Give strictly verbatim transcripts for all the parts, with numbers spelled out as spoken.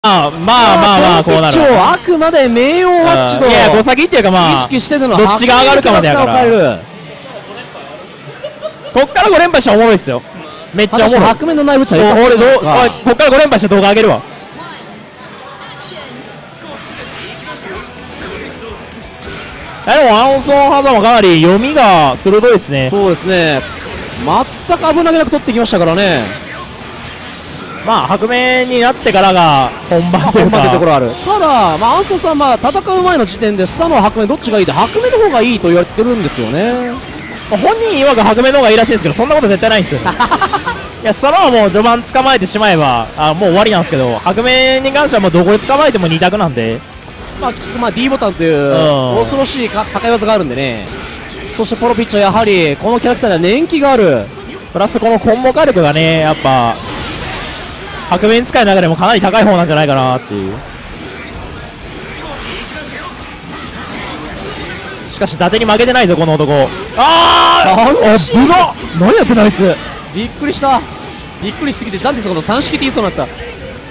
まあまあまあまあこうなる。 あくまで名誉マッチといや小先っていうかまあ意識してるのどっちが上がるかまでやから。こっからご連覇したらおもろいっすよ。めっちゃおもろい。 白面のナイフチャー。俺どうこっからご連覇した動画上げるわ。いやでもアンソンハザもかなり読みが鋭いですね。 そうですね。全く危なげなく取ってきましたからね。 まあ白面になってからが本番というか、まあ、本番というところある。 ただ、まあ、アンソンさん、まあ、戦う前の時点でスサノ白面どっちがいいって白面の方がいいと言われてるんですよね。 まあ、本人曰く白面の方がいいらしいですけど、そんなこと絶対ないんですよ。いやスサノはもう序盤捕まえてしまえばあもう終わりなんですけど、白面に関してはもうどこで捕まえてもに択なんで、 まあ、まあ、D ボタンという恐ろしいか高い技があるんでね。そしてポロピッチはやはりこのキャラクターには年季がある、 プラスこのコンボ火力がねやっぱ白面使いの中でもかなり高い方なんじゃないかなっていう。しかし伊達に負けてないぞこの男。あああ危な、何やってんのあいつ。 びっくりした、びっくりしすぎてザンティスこの三式って言いそうになった。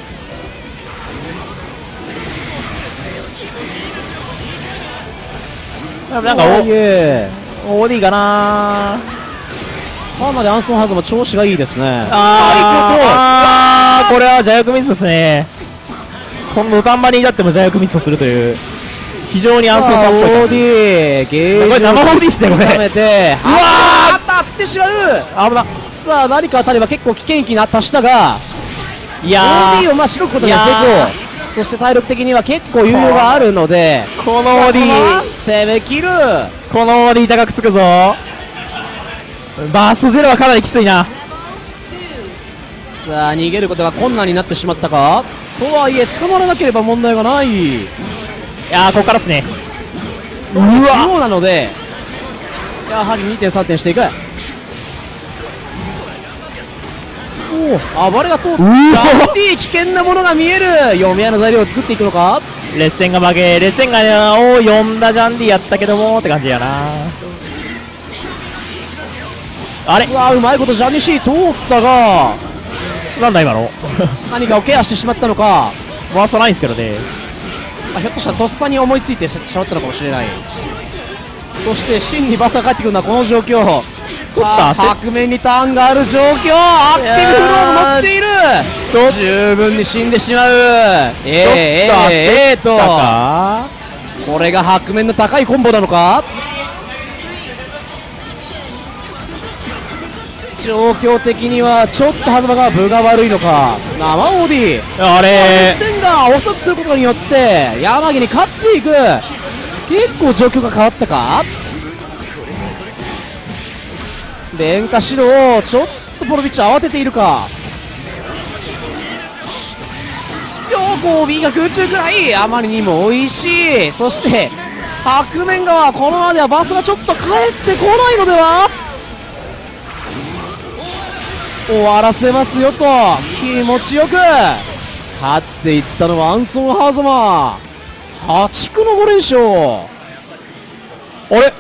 なんか オーディー かな。 かなりアンソンハザも調子がいいですね。 あーあーこれは邪薬ミスですね。この土壇場に至っても邪薬ミスをするという非常にアンソンさんっぽい。 オーディー ゲージこれ生 オーディー っすねこれ。 うわー当たってしまう。 危な。 さあ何か当たれば結構危険域に達したが、 いやーオーディー をまあしのぐことには成功。そして体力的には結構余裕があるので、 このオーディー攻め切る。 このオーディー高くつくぞ。バーストゼロはかなりきついな。 さあ逃げることが困難になってしまったか。とはいえ捕まらなければ問題がない。いやーここからですね。 うわ中央なのでやはり にてんさん 点していく。おお暴れが通った。危険なものが見える。読み合いの材料を作っていくのか。 劣勢が負け、劣勢がを呼んだジャンディやったけどもって感じやな。あれさあうまいことジャニシー通ったが、 なんだ今の何かをケアしてしまったのか。 回さないんですけどね。 まあ、ひょっとしたらとっさに思いついてしゃべったのかもしれない。そして真にバスが帰ってくるのはこの状況。ちょっと白面にターンがある状況。アクティブフローも乗っている。十分に死んでしまう。えー、えー、えーとこれが白面の高いコンボなのか。状況的にはちょっと狭間が分が悪いのか。生オーディーあれ線が遅くすることによって山木に勝っていく。結構状況が変わったか。連下指導、ちょっとポロビッチ慌てているか。よーこう B が空中くらいあまりにも美味しい。そして白面側このままではバスがちょっと帰ってこないのでは。終わらせますよと気持ちよく勝っていったのはアンソンハーザマー。はち区のご連勝。 あれ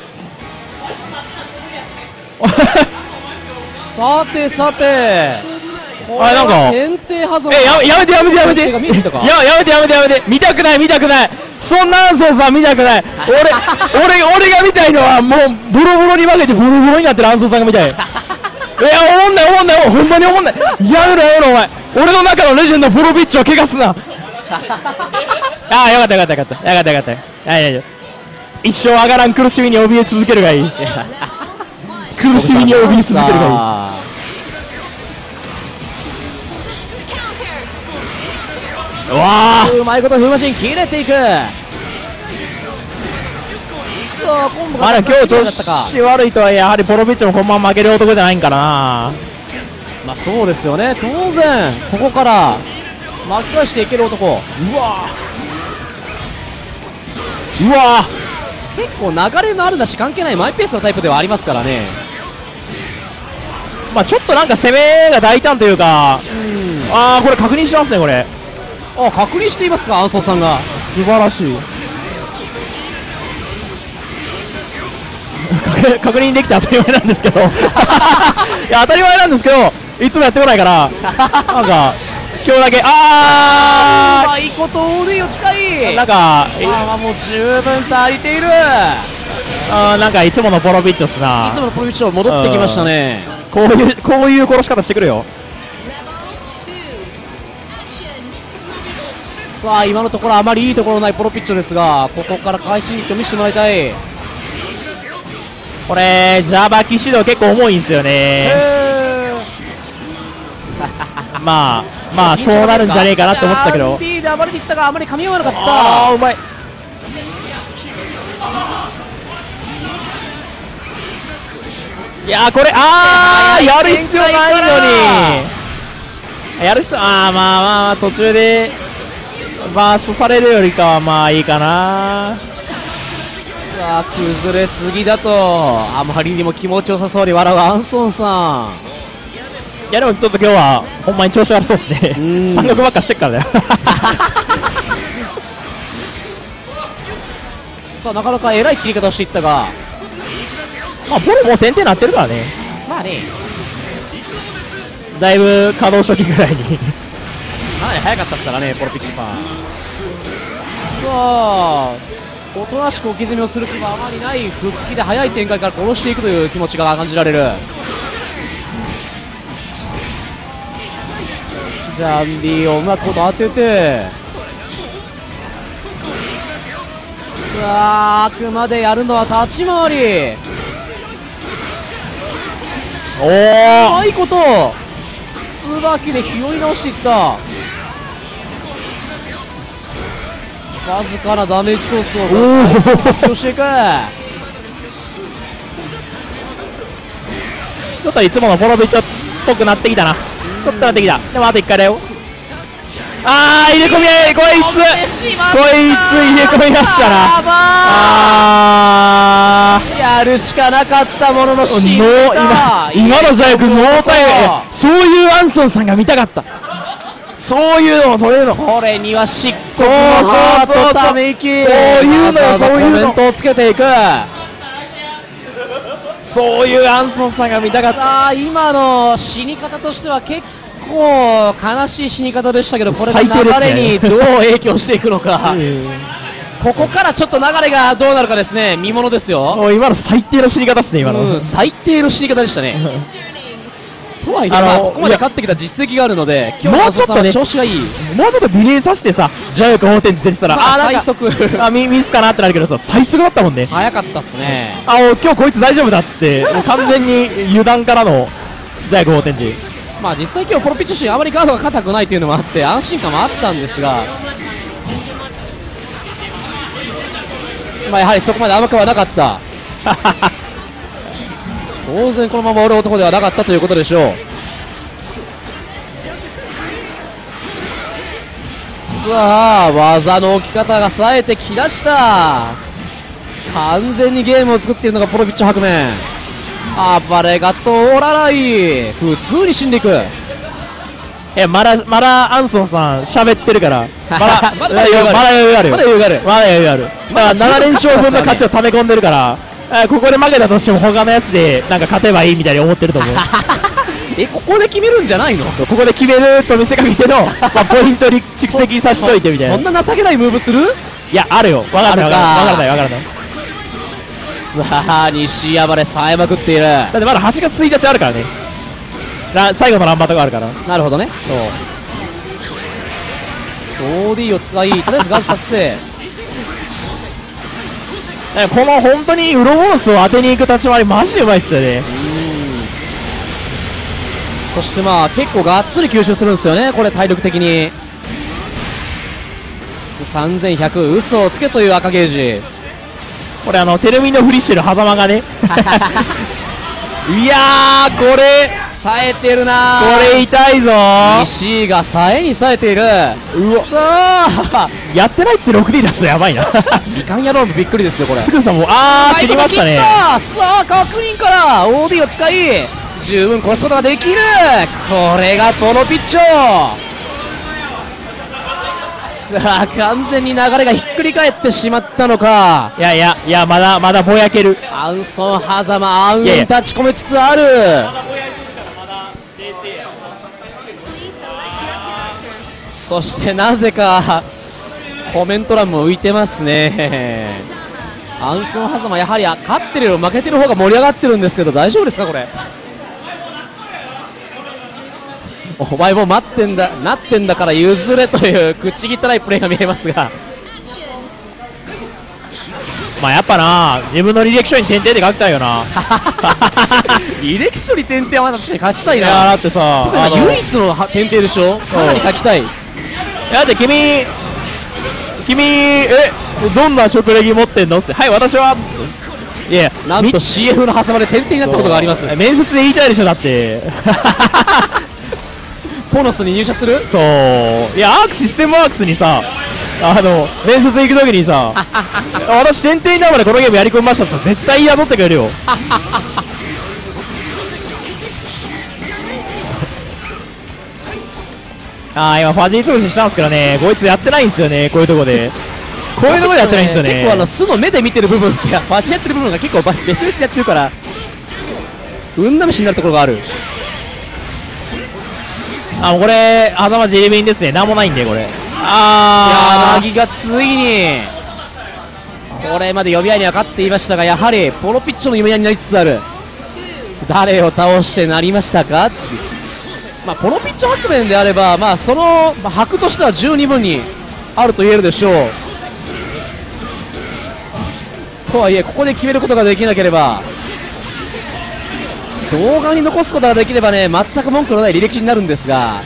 さてさてあれなんか限定ハザマー。 えややめてやめてやめてややめてやめてやめて見たくない見たくない。そんなアンソンさん見たくない。俺俺俺が見たいのはもうボロボロに負けてボロボロになってるアンソンさんが見たい。いやおもんないおもんないほんまにおもんない。やめろやめろお前。俺の中のレジェンドポロビッチを怪我すな。ああよかったよかったよかったよかったよかった。はい大丈夫。一生上がらん苦しみに怯え続けるがいい。苦しみに怯え続けるがいい。うわーうまいこと風マシン切れていく。さあ今度まだ今日調子悪いとはやはりポロビッチもこのまま負ける男じゃないんかな。 まあそうですよね。当然ここから巻き返していける男。うわうわ結構流れのあるなし関係ないマイペースなタイプではありますからね。 まあちょっとなんか攻めが大胆というか、うんああこれ確認してますねこれ。 あ確認していますかアンソンさんが。 素晴らしい。確認できて当たり前なんですけどいや当たり前なんですけどいつもやってこないからなんか今日今日だけあうまいこと オーディー を使い、 なんかまあもう十分足りている。 あなんかいつものポロピッチョっすな。 いつものポロピッチョ戻ってきましたね。 こういうこういう殺し方してくるよ。 さあ今のところあまりいいところないポロピッチョですが、ここから快進撃を見せてもらいたい。 これジャバ騎士道結構重いんですよね。まあまあそうなるんじゃねえかなって思ったけど、 ビー で暴れていったがあまり噛み合わなかった。 ああうまい。いやーこれあーやる必要ないのに、やる必要あーまあまあ途中でバーストされるよりかはまあいいかな。 さあ崩れすぎだとあまりにも気持ちよさそうに笑うアンソンさん。 いやでもちょっと今日はほんまに調子悪そうですね。三角ばっかしてっからね。 さあなかなかえらい切り方をしていったが、 まあポロもう点々なってるからね。 まあねだいぶ稼働初期ぐらいにかなり早かったですからねポロピッチさん。さあおとなしく置き攻めをする気はあまりない、復帰で早い展開から殺していくという気持ちが感じられる。ジャンディをうまくこと当てて、さああくまでやるのは立ち回り。 おうおまいこと椿で拾い直していった。わずかなダメージソースを補強していく。 ちょっといつものポロビッチョっぽくなってきたな。ちょっとなってきた。でもあといっかいだよ。あー入れ込みこいつこいつ入れ込みましたな。あーやるしかなかったもののシーン今今のジャイ君ノータイム、そういうアンソンさんが見たかった。そういうのそういうのこれには漆そう黒のハそうそうートため息、 そういうのよそういうのコメントをつけていく。 そういうアンソンさんが見たかった。 さあ今の死に方としては結構悲しい死に方でしたけど、これが流れにどう影響していくのか、ここからちょっと流れがどうなるかですね、見ものですよ。 もう今の最低の死に方ですね今の、 うん、最低の死に方でしたね。とはいえ、 あのまあここまで勝ってきた実績があるので、今日もうちょっとねの調子がいい。 もうちょっとディレイさせてさ、ジャイク法天寺出てたら、 まああーなんか最速あミミスかなってなるけどさ、最速だったもんね。 早かったっすね。 あお今日こいつ大丈夫だっつってもう完全に油断からのジャイク法天寺。 まあ実際今日ポロピッチシーンあまりガードが硬くないというのもあって安心感もあったんですが、まあやはりそこまで甘くはなかった。当然このまま終わる男ではなかったということでしょう。さあ技の置き方が冴えてきだした。完全にゲームを作っているのがポロピッチ白面。暴れが通らない、普通に死んでいく。 えまだまだアンソンさん喋ってるからまだまだまだ余裕があるよ。 まだ余裕があるまだ余裕がある。だからなな連勝分の勝ちを溜め込んでるから、えここで負けたとしても他のやつでなんか勝てばいいみたいに思ってると思う。 えここで決めるんじゃないの？ ここで決めると見せかけての、まあ、ポイントに蓄積させといてみたいな。 そんな情けないムーブする？ いやあるよ。分からない分からない分からない。 さあ西暴れ冴えまくっている。 だってまだはちがつついたちあるからね。ラ最後のランバーとかあるから。 なるほどね。そう オーディー を使いとりあえずガードさせてこの本当にウロボースを当てに行く立ち回りマジでうまいっすよね。 そしてまあ結構がっつり吸収するんですよね、これ体力的に。さんぜんひゃく嘘をつけという赤ゲージ。 これあのテルミのフリッシュの狭間がねいやーこれ冴えてるなこれ痛いぞー。 西が冴えに冴えている。 うわさあやってないっつって ろくディー 出すのやばいなみかん野郎もびっくりですよこれ。 すぐさもうあー知りましたね。 さあ確認から オーディー を使い十分殺すことができる。これがポロピッチョ。さあ完全に流れがひっくり返ってしまったのか。 いやいやいやまだまだぼやける。 アンソン狭間暗雲いやいや立ち込めつつある。 そしてなぜかコメント欄も浮いてますね。アンソン・ハザマ、やはり勝ってるより負けてる方が盛り上がってるんですけど、大丈夫ですかこれ。お前も待ってんだ、なってんだから譲れという口汚いプレーが見えますが、 まあやっぱな、自分の履歴書に点々で書きたいよな。 履歴書に点々は確かに書きたいいやな。 だってさ、 特に唯一の点々でしょ、かなり書きたい。 だって君君えどんな職歴持ってんのって、はい私は、いやなんと シーエフ の挟まで点々になったことがあります。 面接で言いたいでしょだって。 ポノスに入社する。 そういやアークシステムワークスにさ、あの面接行くときにさ私点々になるまでこのゲームやり込みましたってさ、絶対雇ってくれるよ。あー今ファジー潰ししたんですけどね、こいつやってないんですよね、こういうとこでこういうとこでやってないんですよね。 結構あの素の目で見てる部分、いやファジやってる部分が結構別々でやってるから運試しになるところがある。 あもうこれ狭間ジェリビンですね、なんもないんでこれ。あー柳がついにこれまで呼び合いには勝っていましたが、やはりポロピッチョの呼び合いになりつつある。誰を倒してなりましたかっていう、まあ、ポロピッチョ白面であれば、まあ、その、まあ、箔としては十二分にあると言えるでしょう。とはいえここで決めることができなければ、動画に残すことができればね、全く文句のない履歴になるんですが、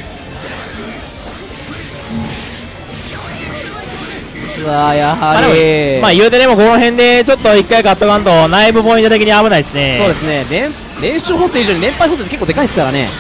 さあやはり、 まあ、でもまあ言うてでもこの辺でちょっといっかい勝っとかんと内部ポイント的に危ないですね。 そうですね、連連勝補正以上に連敗補正って結構でかいですからね。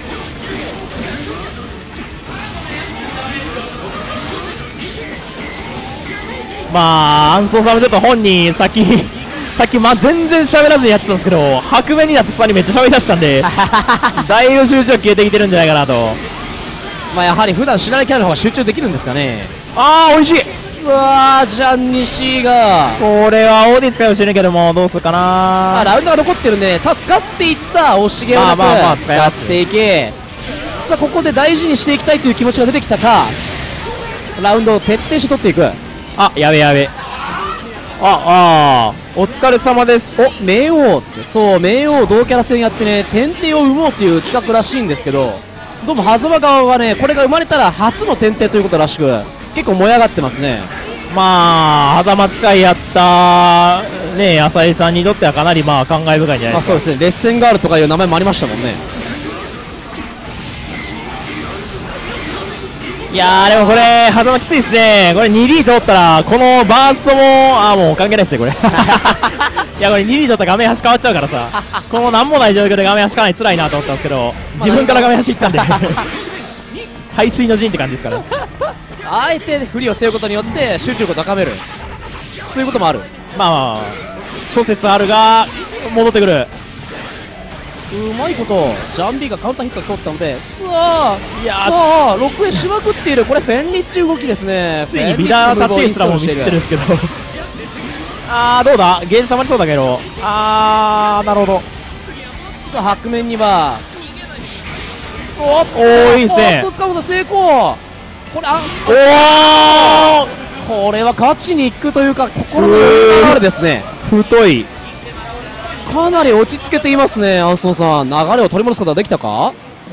まあアンソンさんもちょっと本人さっきさっき、まあ、全然喋らずにやってたんですけど、白面になってさにめっちゃ喋りだしたんでだいぶ集中力消えてきてるんじゃないかなと。 まあやはり普段知らないキャラの方が集中できるんですかね。 あー美味しい。 さあジャン西がこれはオーディ使いをしてるけどもどうするかな。 あラウンドが残ってるんで、さあ使っていった惜しげをなく、 まあまあまあ使い使っますていけ。さあここで大事にしていきたいという気持ちが出てきたか、ラウンドを徹底して取っていく。 あやべやべ、ああーお疲れ様です。 お冥王って、そう冥王同キャラ戦やってね、天帝を生もうという企画らしいんですけど、どうも狭間側はね、これが生まれたら初の天帝ということらしく、結構燃え上がってますね。 まあ狭間使いやったね浅井さんにとってはかなりまあ感慨深いんじゃないですか。 まあそうですね、レッセンガールとかいう名前もありましたもんね。 いやーでもこれ狭間きついですね。これ にリー 通ったらこのバーストもあーもう関係ないですねこれ。いやこれにリー 取ったら画面端変わっちゃうからさ、このなんもない状況で画面端変わらない辛いなと思ったんですけど、自分から画面端行ったんで排水の陣って感じですからあえて振りを背負うことによって集中力を高める、そういうこともある。 まあまあ諸説あるが戻ってくる。 うまいことジャンビーがカウンターヒットを取ったので、さあいやーさあろくへしまくっている。これフェンリッチ動きですね。 ついにビダータチエすらもミスってるんですけどあーどうだゲージ溜まりそうだけど、あーなるほど。 さあ白面にはおっおーいいですね。 ファースト使うこと成功。これあおーこれは勝ちにいくというか心の余裕があるですね。 太い。 かなり落ち着けていますね。アンソンさん、流れを取り戻すことができたか。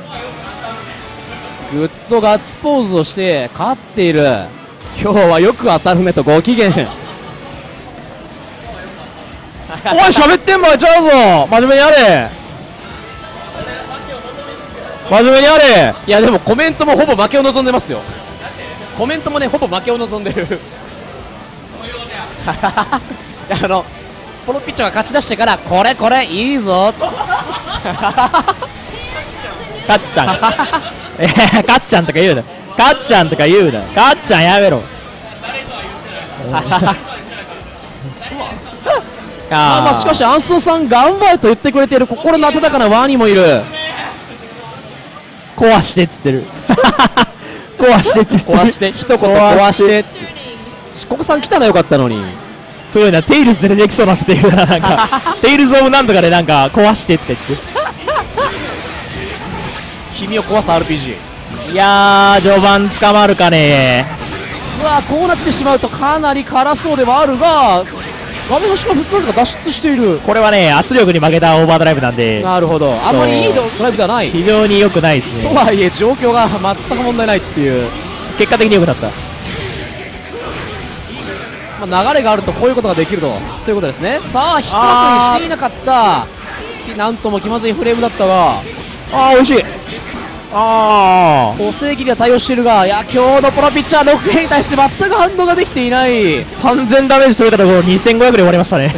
グッドガッツポーズをして勝っている。今日はよく当たるねとご機嫌。 おい喋ってん場合ちゃうぞ、真面目にやれ真面目にやれ。 いやでもコメントもほぼ負けを望んでますよ。コメントもねほぼ負けを望んでる。いやあのポロピッチョが勝ち出してからこれこれいいぞかっちゃんえー、かっちゃんとか言うな、かっちゃんとか言うな、かっちゃんやめろあまあしかしアンソンさん頑張れと言ってくれている心の温かなワニもいる。 壊してっつってる壊してって言ってる。 壊して一言壊してしここさん来たらよかったのに。 すごいな、テイルズで出てきそうなっていうな、なんかテイルズオブなんとかでなんか壊してってって君を壊す アールピージー。 いやー序盤捕まるかね。 さあこうなってしまうとかなり辛そうではあるが、画面端からフットワークが脱出している。 これはね圧力に負けたオーバードライブなんで、 なるほど、あんまりいいドライブではない。 非常に良くないですね。 とはいえ状況が全く問題ないっていう、 結果的に良くなった。 まあ、流れがあるとこういうことができると、そういうことですね。さあ一枠にしていなかった、なんとも気まずいフレームだったが、 あー美味しい。ああ補正機では対応しているが、いや今日のプロピッチャーノックヘに対して全く反応ができていない。 さんぜんダメージ取れたところにせんごひゃくで終わりましたね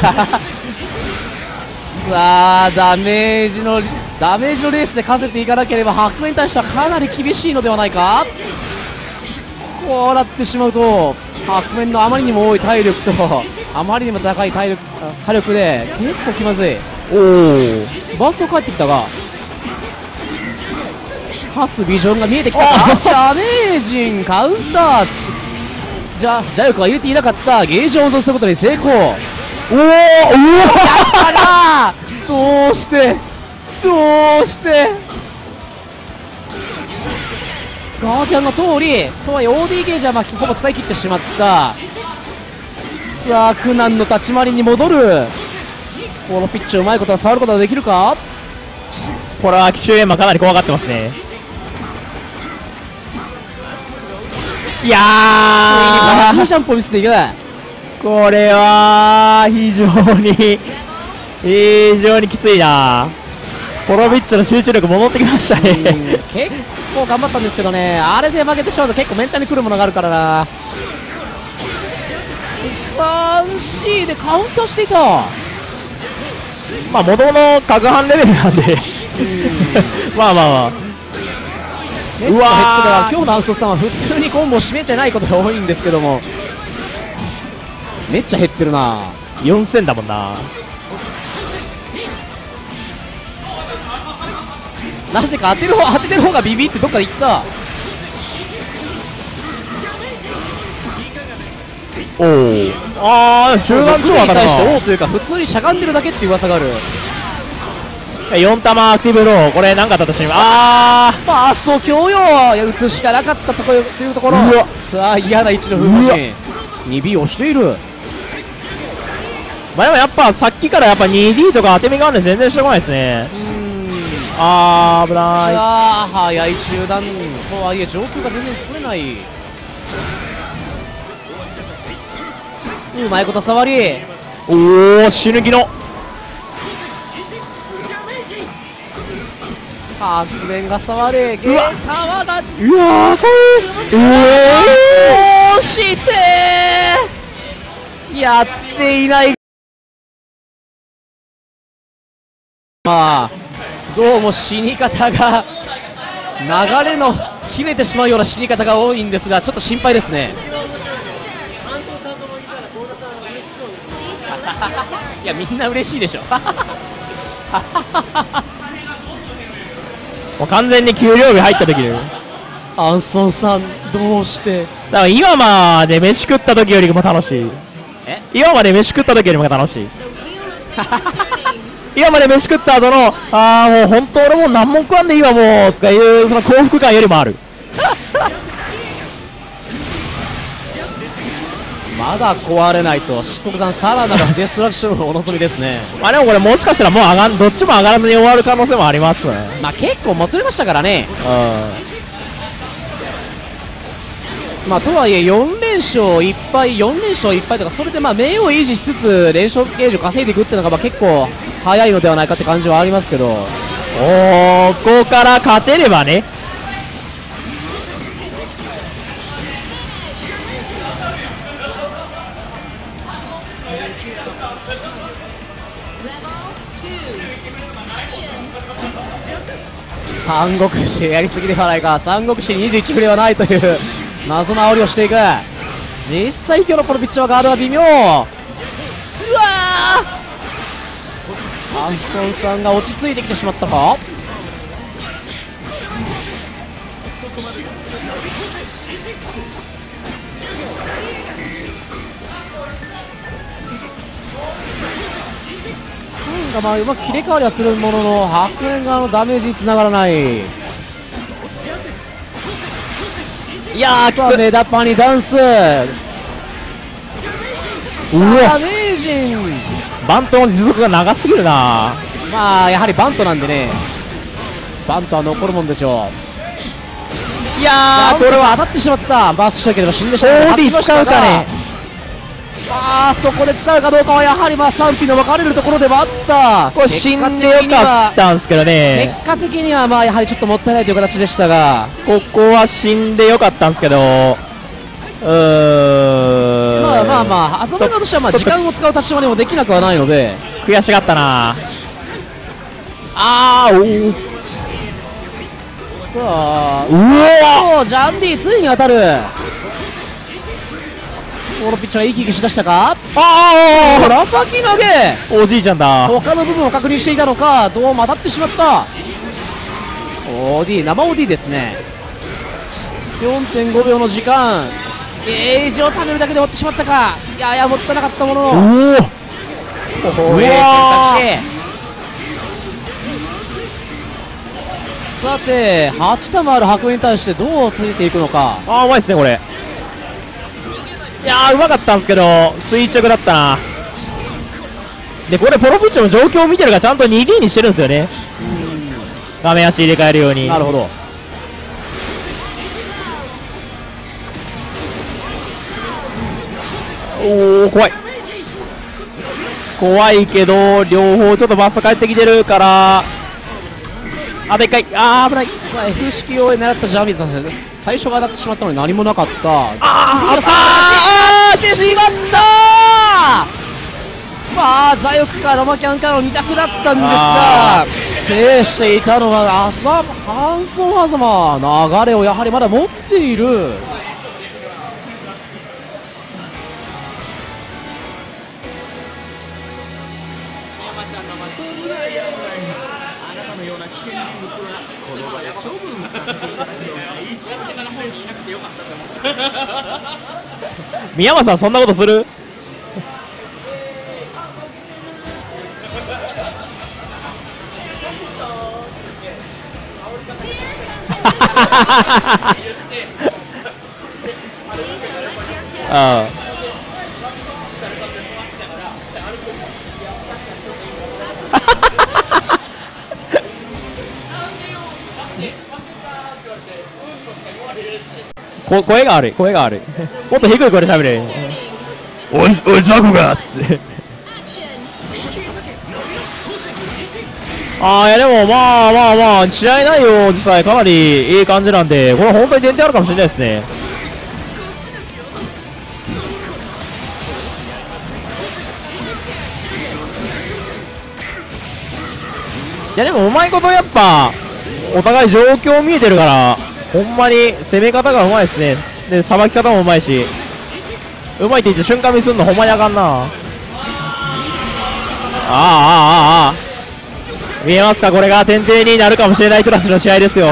さあダメージのダメージのレースで勝てていかなければ白面に対してはかなり厳しいのではないか。こうなってしまうと白面のあまりにも多い体力とあまりにも高い体力火力で結構気まずい。おおバースト返ってきたが、かつビジョンが見えてきたか。チャメージンカウンター、じゃジャヨクは入れていなかったゲージを温存することに成功。おおやったな。どうしてどうしてガーディアンの通りとはいえ オーディー ゲージはまあほぼ使い切ってしまった。さあ苦難の立ち回りに戻る。このピッチをうまいことは触ることができるか。 これは奇襲エンマかなり怖がってますね。いやーついにジャンプを見せていく。 これは非常に非常にきついな。ポロビッチの集中力戻ってきましたね結構頑張ったんですけどね、あれで負けてしまうと結構メンタルにくるものがあるからな。 スリーシー でカウントしていた。 まあ元々角半レベルなんでまあまあまあネットヘッドでは今日のアウストさんは普通にコンボを締めてないことが多いんですけども、めっちゃ減ってるな。 よんせんだもんな。 なぜか当てる方当ててる方がビビってどっかで行った。 おおああ中段超当たるな。 に対しておおというか普通にしゃがんでるだけっていう噂がある。 よん玉アクティブロー、これ何かあったとしてもあーファースト強要打つしかなかったところというところ。さあ嫌な位置の風魔人 にビー をしている。 まあでもやっぱさっきからやっぱ にディー とか当て身があるんで全然してこないですね。あー危ない。 さあ早い中段とはいえ状況が全然作れない。うまいこと触り、 おお死ぬ気の白面が触れ、ゲータワーがうわーこれえー、してーやっていない。まあどうも死に方が流れの切れてしまうような死に方が多いんですが、ちょっと心配ですねいやみんな嬉しいでしょもう完全に給料日入った時でアンソンさんどうしてだから今まで飯食った時よりも楽しい。 え今まで飯食った時よりも楽しい今まで飯食った後のああもう本当俺もう何も食わんでいいわもうとかいうその幸福感よりもあるまだ壊れないと漆黒さんさらなるデストラクションをお望みですねまあでもこれもしかしたらもう上がんどっちも上がらずに終わる可能性もありますね。 まあ結構もつれましたからね。 うんまあとはいえよん連勝いっぱいよん連勝いっぱいとかそれでまあ名を維持しつつ連勝ゲージを稼いでいくっていうのがまあ結構早いのではないかって感じはありますけど、 おーここから勝てればね。 三国志やりすぎではないか。三国志にじゅういちフレはないという謎の煽りをしていく。実際今日のこのピッチャーはガードは微妙。うわーアンソンさんが落ち着いてきてしまったか。なんかまあうまく切り替わりはするものの白煙側のダメージにつながらない。 いやー、きつメダパにダンス。うわ、ダメージン。 バントの持続が長すぎるな。 まあやはりバントなんでね、バントは残るもんでしょう。いやー、これは当たってしまった。バースしなければ死んでしまう。 オーディー 使うかね。 あー、そこで使うかどうかはやはりまあ賛否の分かれるところではあった。 これ死んでよかったんですけどね。 結果的にはまあやはりちょっともったいないという形でしたが、 ここは死んでよかったんですけど、うーん、 まあまあまあ、アサム側としてはまあ時間を使う立場にもできなくはないので、 悔しがったな。あー、おー、 さあ、 うわー、ジャンディついに当たる。このピッチャー息息しだしたか。 あー、 紫投げ。 おじいちゃんだ。 他の部分を確認していたのか、どうも当たってしまった。 オーディー、生 オーディー ですね。 よんてんご 秒の時間、ゲージを貯めるだけで終わってしまったか。ややもったいなかったものの、 おー、 お選択肢。さてはち玉ある箱に対してどうついていくのか。 あー、うまいですねこれ。いやー、うまかったんですけど垂直だったな。でこれポロプッチョの状況を見てるからちゃんと にディー にしてるんですよね。画面足入れ替えるように。 なるほど。 おお、怖い怖いけど両方ちょっとバスト返ってきてるから、あ、でっかい、あー、危ない。 さあ F 式を狙ったジャミーだったんですけど、最初が当たってしまったのに何もなかった。ああー、あー、 してしまったー。まあジャヨクかロマキャンかのに択だったんですが、制していたのはアザハンソンハザマ。流れをやはりまだ持っている。 宮間さんそんなことする？ああこ声が悪い声が悪いもっと低い声で喋れ。おいおいザコがっつってああ、いやでもまあまあまあ試合内容自体かなりいい感じなんで、これ本当に限定あるかもしれないですね。いやでもうまいことやっぱお互い状況見えてるからほんまに攻め方がうまいですね。でさばき方もうまいし、うまいって言って瞬間見すんのほんまにあかんな。ああああああ見えますか、これが点々になるかもしれないクラスの試合ですよ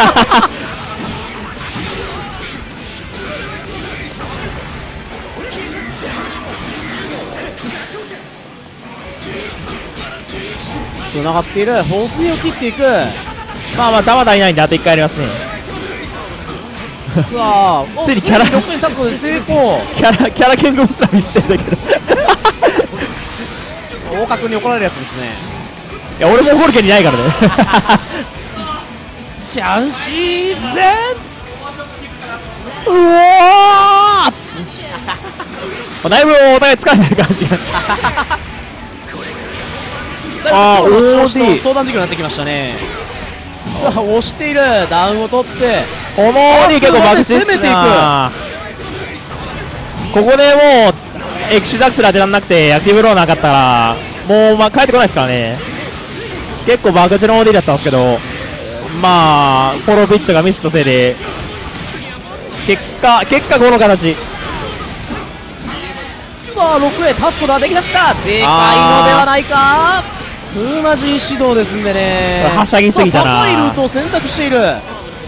つながっている。放水を切っていく。 まあまあ球足りないんであといっかいありますねさあついにキャラろくに立つことで成功。 キャラキャラ剣豪すらミスってるんだけど大角に怒られるやつですね。 いや俺も怒る権利ないからねチャンシーゼうわーっつってだいぶお互い疲れてる感じがああ、オーディー相談事業になってきましたね。さあ押している。ダウンを取ってこの オーディー 結構バグして攻めていく。 ここでもうエクシダクスラー当てらんなくてアクティブローなかったらもう、まあ、帰ってこないですからね。結構バグチの オーディー だったんですけど、まあポロピッチョがミスったせいで結果結果この形。 さあろくへ立つことができだした。でかいのではないか。風魔人指導ですんでね、 はしゃぎすぎたな。 高いルートを選択している。 わ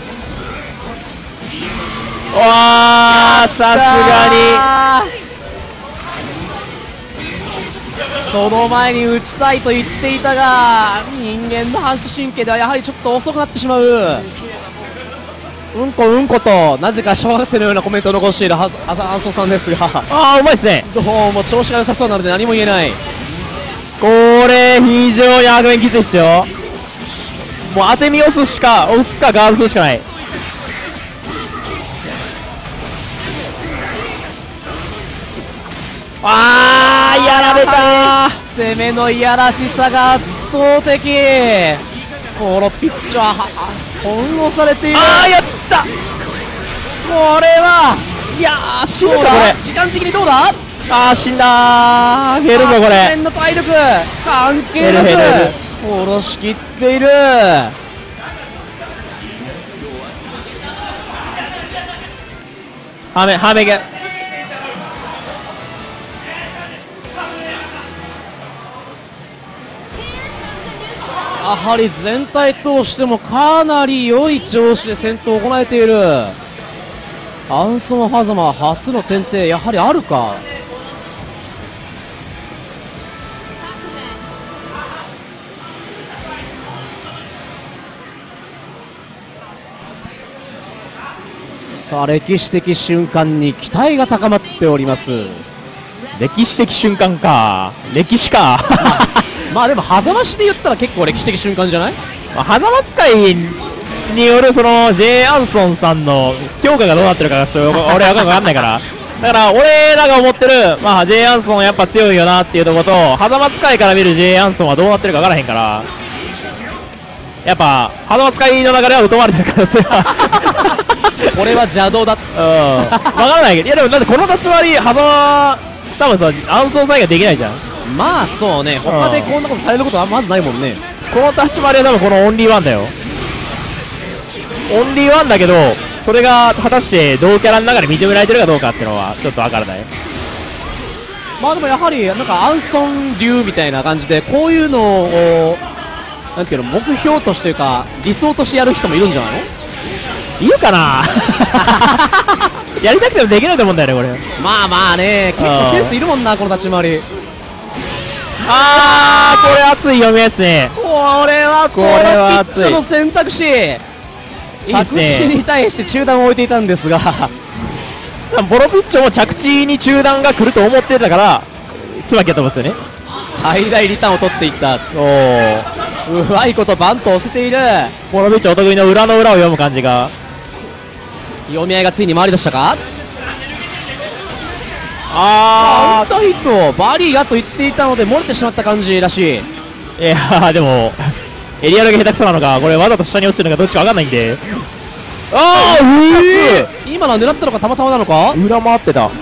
あさすがにその前に打ちたいと言っていたが、人間の反射神経ではやはりちょっと遅くなってしまう。 うんこうんことなぜか小学生のようなコメントを残しているは浅アンソさんですが、 ああうまいですね。 どうも調子が良さそうなので何も言えない。 これ非常に悪面きついっすよ。もう当て身押すしか押すかガードするしかない。あーやられたー。 攻めのいやらしさが圧倒的。このピッチャーは翻弄されている。 あーやった。 これはいやー死ぬかこれ。 時間的にどうだ。 あー死んだー。減るぞこれ。 の体力関係なく殺しきっている。 ハメハメがやはり全体通してもかなり良い調子で戦闘を行えている。アンソン・ハザマ初の点定やはりあるか。さあ歴史的瞬間に期待が高まっております。 歴史的瞬間か。歴史かまあでも狭間市で言ったら結構歴史的瞬間じゃない。 まあ、狭間使いによるその J アンソンさんの評価がどうなってるかちょっと俺は分かんないからだから俺らが思ってる、まあ、J アンソンやっぱ強いよなっていうところと狭間使いから見る J アンソンはどうなってるか分からへんから、やっぱ狭間使いの中では疎まれてるからそれは俺は邪道だ。うん分からないけど、いやでもだってこの立ち回り狭間多分さアンソンさんができないじゃん。 まあそうね、他でこんなことされることはまずないもんね。 この立ち回りは多分このオンリーワンだよ。オンリーワンだけどそれが果たして同キャラの中で認められてるかどうかっていうのはちょっとわからない。 まあでもやはりなんかアンソン流みたいな感じでこういうのをなんていうの目標としていうか理想としてやる人もいるんじゃないの。 いるかなやりたくてもできないと思うんだよねこれ。 まあまあね、結構センスいるもんなこの立ち回り。 あーこれ熱い読みですね。 これはこれは熱い。 ピッチャーの選択肢着地に対して中断を置いていたんですがボロピッチョも着地に中断が来ると思ってたから椿やったんですよね。 最大リターンを取っていった。おうまいことバントを押せている。 ボロピッチョお得意の裏の裏を読む感じが。 読み合いがついに回り出したか。 あーアウトヒットバリーがと言っていたので漏れてしまった感じらしい。 いやーでもエリアだけ下手くそなのかこれわざと下に落ちてるのかどっちか分かんないんで。ああえー、今のは狙ったのかたまたまなのか。 裏回ってた。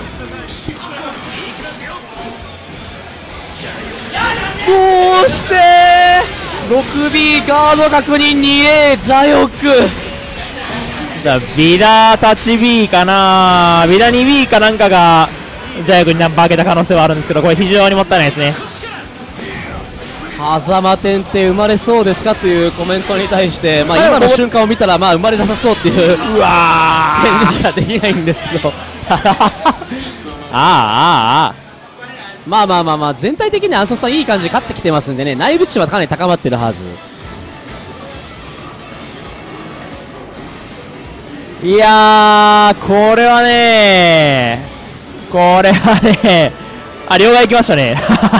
どうしてろくビー ガード確認 にエー ジャヨク。 じゃあビダ立ち B かな、ビダ にビー かなんかがジャイア君に負けた可能性はあるんですけどこれ非常にもったいないですね。 狭間点って生まれそうですかというコメントに対して、まあ、今の瞬間を見たらまあ生まれなさそうっていううわ返事しかできないんですけどああああまあまあまあまあ全体的にアンソンさんいい感じで勝ってきてますんでね、内部値はかなり高まってるはず。 いやーこれはねこれはねあ両替行きましたね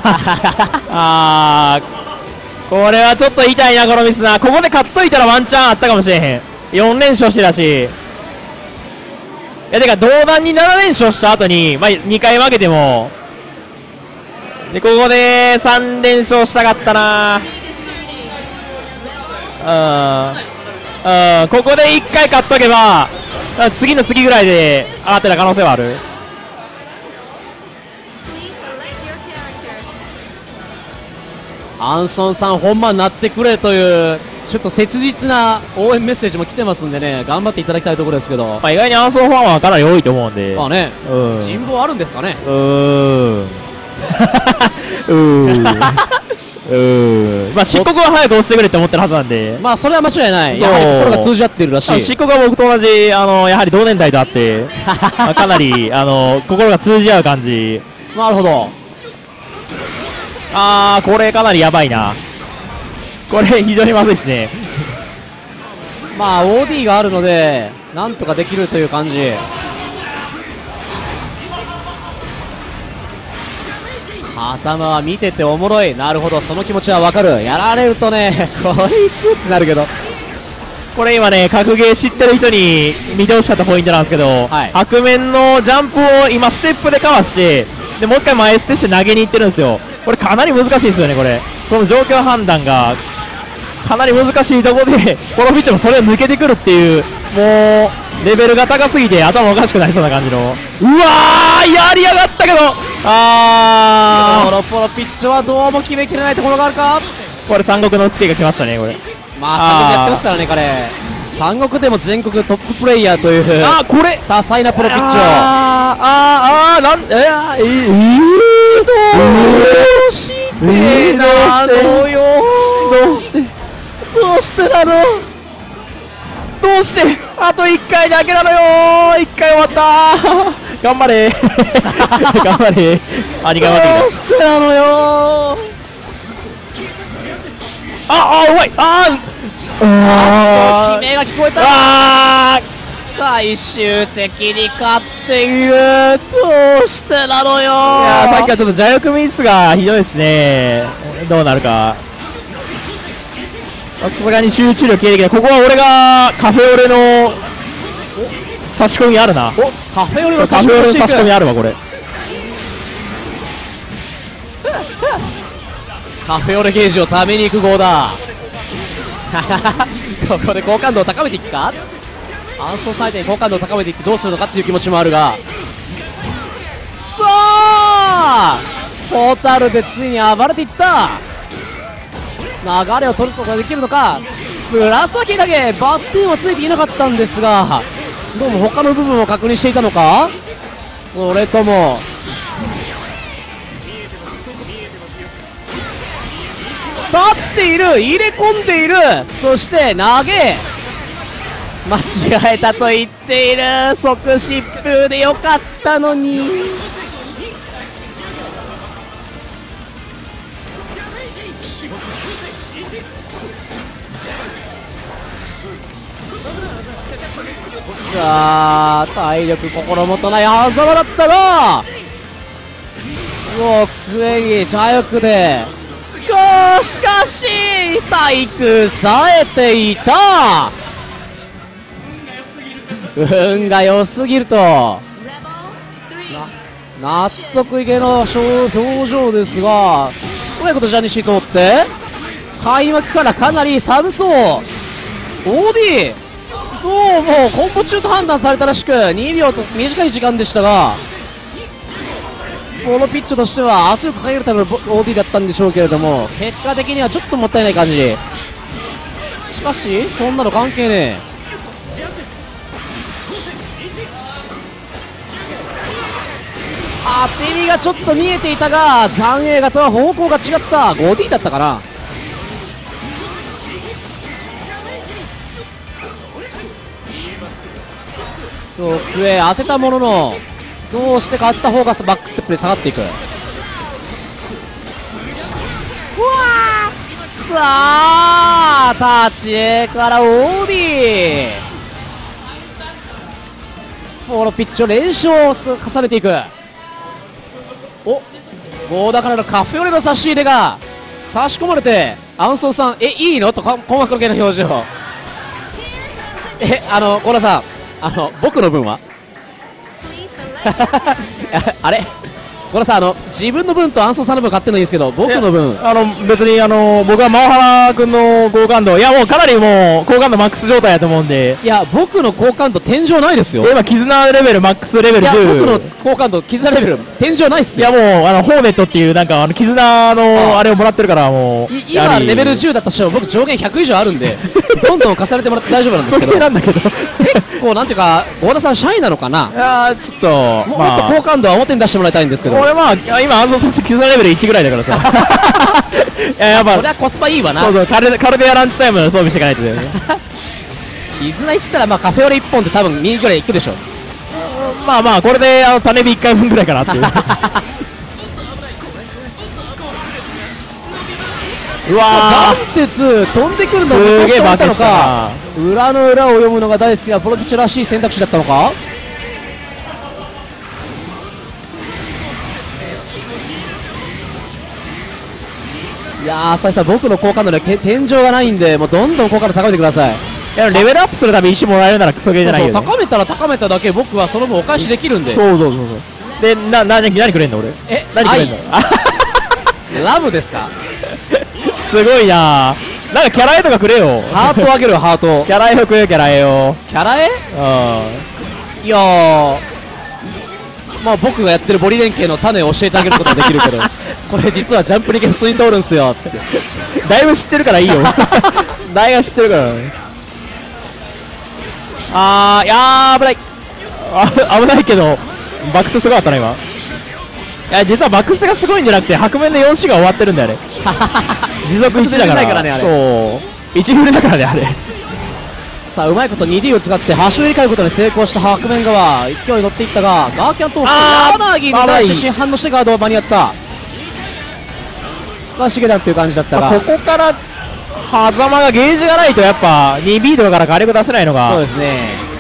あーこれはちょっと痛いなこのミスな。ここで勝っといたらワンチャンあったかもしれへん。よん連勝してたし、いやてか同段になな連勝した後に、まあ、にかい負けてもでここでさん連勝したかったな。うんうんここでいっかい勝っとけば次の次ぐらいで上がってた可能性はある。 アンソンさん本番になってくれというちょっと切実な応援メッセージも来てますんでね、頑張っていただきたいところですけど、 まあ、意外にアンソンファンはかなり多いと思うんで、 まあね、 うん人望あるんですかね。 うーんうーんうーんまあ漆黒は早く押してくれって思ってるはずなんで、 まあそれは間違いない。 そうやはり心が通じ合っているらしい。 漆黒は僕と同じあのやはり同年代とあってまあかなりあの心が通じ合う感じ。 なるほど。 あーこれかなりやばいな。これ非常にまずいですね。 まあ オーディー があるのでなんとかできるという感じ。狭間は見てておもろい。なるほど、その気持ちはわかる。やられるとねこいつってなるけど、 これ今ね、格ゲー知ってる人に見てほしかったポイントなんですけど、 はい、 白面のジャンプを今ステップでかわして、でもう一回前捨てして投げにいってるんですよ。これかなり難しいですよね。これこの状況判断がかなり難しいところでこのピッチャーもそれを抜けてくるっていう、もうレベルが高すぎて頭おかしくなりそうな感じの、うわーやりやがったけど、あーポロポロピッチはどうも決めきれないところがあるか。 これ三国のツケが来ましたね。これまあ三国やってますからね。彼三国でも全国トッププレイヤーというあこれ多彩なプロピッチを、 あーあーあーなんえー、えー、 どうしてなのよ、 どうしてどうしてなのどうしてあといっかいだけなのよー。いっかい終わったー頑張れ頑張れ兄頑張ってどうしてなのよ。 ああうまいああ悲鳴が聞こえた。 あ最終的に勝っている。どうしてなのよ。いやさっきはちょっと邪力ミスがひどいですね。どうなるか。さすがに集中力消えてきた。ここは俺がカフェオレの差し込みあるな。 おカフェオレの差し込みあるわこれ。 カフェオレゲージをために行く号だここで好感度を高めていくか。暗装サイドに好感度を高めていってどうするのかっていう気持ちもあるが、さあポータルでついに暴れていった。流れを取ることができるのか。紫投げバッテンはついていなかったんですが、どうも他の部分を確認していたのか。それとも立っている、入れ込んでいる、そして投げ間違えたと言っている。即疾風でよかったのに。さあ体力心もとない狭間だったが、もうクエギ邪力でしかし体育さえていた。運が良すぎると納得いけの表情ですが、うまいことジャニシーと思って開幕からかなり寒そう。 オーディー どうもコンボ中と判断されたらしくにびょうと短い時間でしたが、このピッチとしては圧力かけるための オーディー だったんでしょうけれども、結果的にはちょっともったいない感じ。しかしそんなの関係ねえ。当て身がちょっと見えていたが残影型は方向が違った。 ゴーディー だったかな。とクエ当てたものの、どうして勝った方がバックステップで下がっていく。うわさあ立ち絵からオーディー、フォーロピッチを連勝を重ねていく。おゴーダからのカフェオレの差し入れが差し込まれて、アンソーさんえいいのと困惑の系の表情。えあのゴーダさん、あの僕の分はあれゴラさん、あの自分の分とアンソーさんの分買ってんのいいですけど、僕の分あの別にあの僕はマオハラ君の好感度、いやもうかなりもう好感度マックス状態だと思うんで。 いや僕の好感度天井ないですよ。 今絆レベルマックスレベルじゅう。 いや僕の好感度絆レベル天井ないっすよ。 いやもうあのホーネットっていうなんかあの絆のあれをもらってるから、もう今レベルじゅうだったとしても僕上限ひゃく以上あるんでどんどん重ねてもらって大丈夫なんですけどそれなんだけど結構なんていうかゴーダさんシャイなのかな。 いやちょっとも, まあ、もっと好感度は表に出してもらいたいんですけど、 俺まあ今アンソーさんって絆レベルいちぐらいだからさいややっぱそりゃコスパいいわな。 そうそうカルデカルデアランチタイムの装備していかないとだよね絆いったらまあカフェオレいっぽんって多分にぐらいいくでしょ。 まあまあこれであの種火いっかいぶんぐらいかなっていううわ斬鉄飛んでくるのを見越しておったのか、裏の裏を読むのが大好きなポロピッチョらしい選択肢だったのか。いやー、浅井さん、僕の好感度で天井がないんで、もうどんどん好感度高めてください。 いや、レベルアップするために石もらえるならクソゲーじゃないよ、ね、 そうそう、高めたら高めただけ僕はその分お返しできるんで。 そうそうそうそう。で、な、な、何くれんの俺。 え、 何くれんのラブですか。 すごいな。なんかキャラ絵とかくれよ。 ハートあげるよ、ハート。 キャラ絵をくれよ、キャラ絵を。 キャラ絵。うん。いやー、まあ僕がやってるボリ連携の種を教えてあげることはできるけどこれ実はジャンプリケ普通に通るんすよってだいぶ知ってるからいいよだいぶ知ってるからあー、いやー、危ないあ危ないけどバックスすごかったな今。いや、実はバックスがすごいんじゃなくて白面でよんシーが終わってるんだよね持続いちだから。 からね、あれ。 そういちフレだからねあれ。 さあ、うまいこと にディー を使って端を入れ替えることに成功した白面側、勢いに乗っていったがガーキャン通して柳に対して反応してガードを間に合った。スカシゲダンという感じだったが、 ここから狭間がゲージがないとやっぱ にビー とかから火力出せないのが。 そうですね。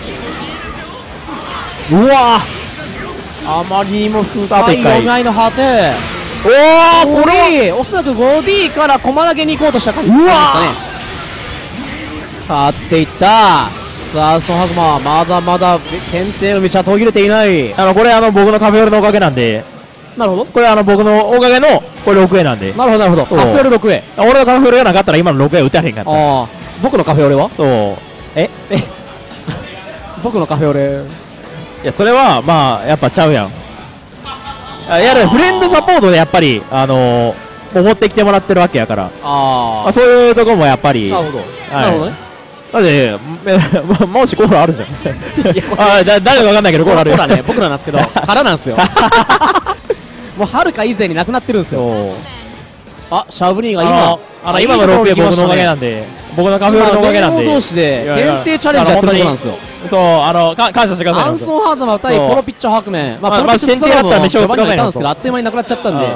うわあまりにも深い読み合いの果て。 おお、これおそらく ごディー から駒投げに行こうとした感じですかね。勝っていった。さあ、そのはずままだまだ検定の道は途切れていない。 あのこれあの僕のカフェオレのおかげなんで。 なるほど。 これあの僕のおかげのこれろくえなんで。 なるほどなるほど。カフェオレろくえ。 俺のカフェオレがなかったら今のろくえ打たれへんかった。 ああ、僕のカフェオレはそうええ僕のカフェオレ、 いやそれはまあやっぱちゃうやん。あ、やるフレンドサポートでやっぱりあのー、持ってきてもらってるわけやから。 ああ、そういうとこもやっぱり。 なるほど、 はい、 なるほどね。 だってもしコーラあるじゃんあ、だ誰かわかんないけどコーラあるよ。 コーラね、僕らなんですけど空なんですよもうはるか以前になくなってるんですよ。あ、シャブリーが今あの今のろくえ僕のおかげなんで、僕のカフェオレのおかげなんで、 同士で限定チャレンジやってるとこなんですよ。 そう、あの感謝してください。 アンソンハーザマ対ポロピッチョ白面、まあポロピッチョスターも序盤にはいたんですけどあっという間になくなっちゃったんで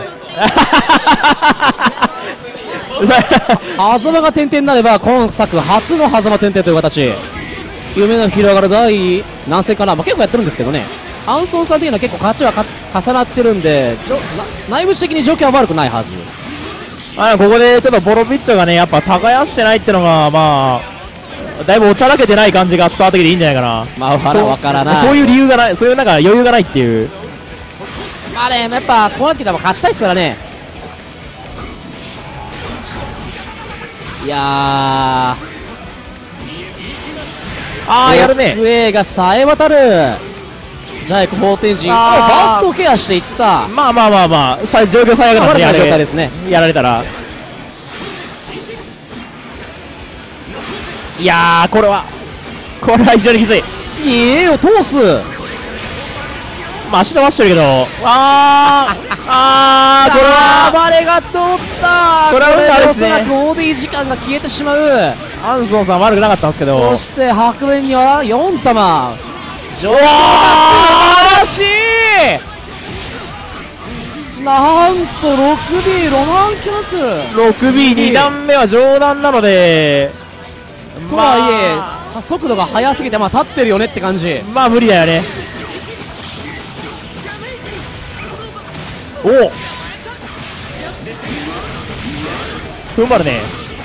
狭間が点々になれば今作初の狭間点々という形。夢の広がる第何戦かな、まあ、結構やってるんですけどね。アンソンさん的には結構勝ちはか重なってるんで内部的に状況は悪くないはず。 あ、ここでちょっとポロピッチョがねやっぱ耕してないってのがまあだいぶおちゃらけてない感じが伝わってきていいんじゃないかな。 まあ分からない。 そういう理由がない、そういうなんか余裕がないっていう。 まあね、やっぱこうなってきたら勝ちたいですからね。いやー、 あーやるね。 エフエー がさえ渡る。ジャイク法天神、バーストケアしていった。 まあまあまあまあ、さ状況最悪なんで、 や状態ですね。 やられたら。いやー、これは、これは非常にきつい。 家を通す。 まあ、足伸ばしてるけど、あー、あー、これは、 バレが通った。 これはおそらく オーディー 時間が消えてしまう。 アンソンさん悪くなかったんですけど、 そして白面にはよん玉。 おー、素晴らしい。 なんと ろくビー ロマンキャスろくビーに 段目は上段なので、 とはいえ、まあ、速度が速すぎて、まあ、立ってるよねって感じ。 まあ無理だよね。おお、踏ん張るね。